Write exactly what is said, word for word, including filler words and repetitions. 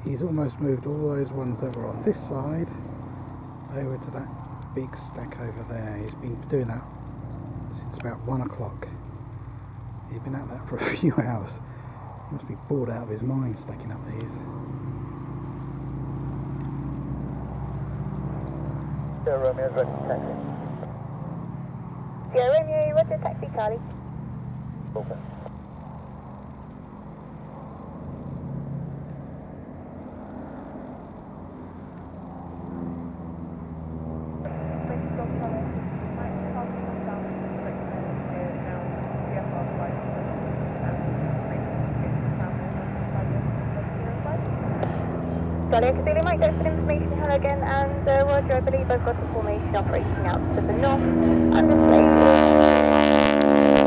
he's almost moved all those ones that were on this side over to that big stack over there. He's been doing that since about one o'clock. He's been at that for a few hours. He must be bored out of his mind stacking up these. Sierra Romeo is ready for taxi. Sierra Romeo, roger, taxi Charlie. Open. Charlie, I can see might go for information. Hello again, and uh, Roger, I believe I've got the formation operating out to the north and the slate.